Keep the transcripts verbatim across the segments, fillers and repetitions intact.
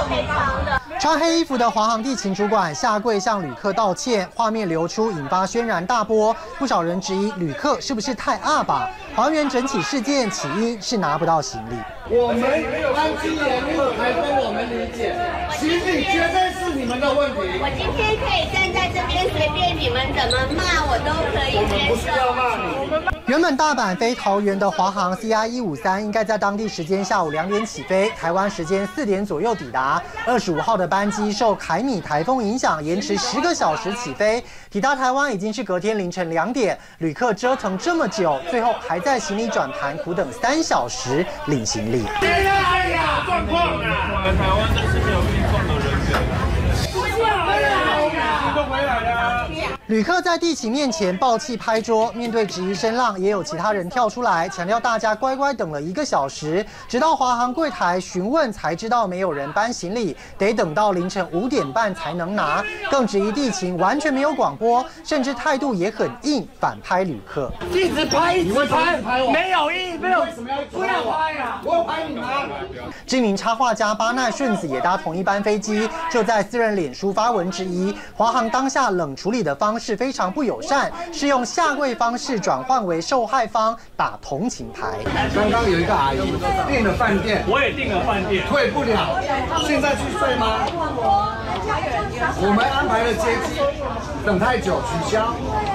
非常的。 穿黑衣服的华航地勤主管下跪向旅客道歉，画面流出引发轩然大波，不少人质疑旅客是不是太阿爸？还原整起事件起因是拿不到行李。 我们班机延误还跟我们理解，行李绝对是你们的问题。 我今天可以站在这边，随便你们怎么骂我都可以接受。 不是要骂你。 原本大阪飞桃园的华航 C I 一五三应该在当地时间下午两点起飞，台湾时间四点左右抵达。二十五号的班机受凯米台风影响，延迟十个小时起飞，抵达台湾已经是隔天凌晨两点。旅客折腾这么久，最后还在行李转盘苦等三小时领行李。 哎呀，状况啊！ 来台湾这是没有运送的人员， 不是啊，回来， 都回来了。 旅客在地勤面前爆气拍桌，面对质疑声浪，也有其他人跳出来强调大家乖乖等了一个小时，直到华航柜台询问才知道没有人搬行李，得等到凌晨五点半才能拿。更质疑地勤完全没有广播，甚至态度也很硬，反拍旅客。 一直拍，一直拍，没有意义，没有，为什么要不要拍啊？我有拍你吗？ 知名插画家巴奈顺子也搭同一班飞机，就在私人脸书发文质疑华航当下冷处理的方式非常不友善，是用下跪方式转换为受害方打同情牌。 刚刚有一个阿姨订了饭店， 我也订了饭店， 退不了，现在去睡吗？我们安排了接机，等太久取消，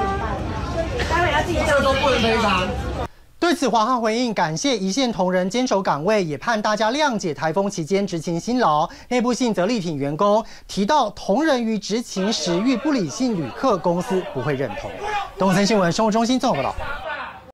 这都不能赔偿。 对此，华航回应感谢一线同仁坚守岗位，也盼大家谅解台风期间执勤辛劳。内部信则力挺员工，提到同仁于执勤时遇不理性旅客，公司不会认同。东森新闻生活中心综合报道。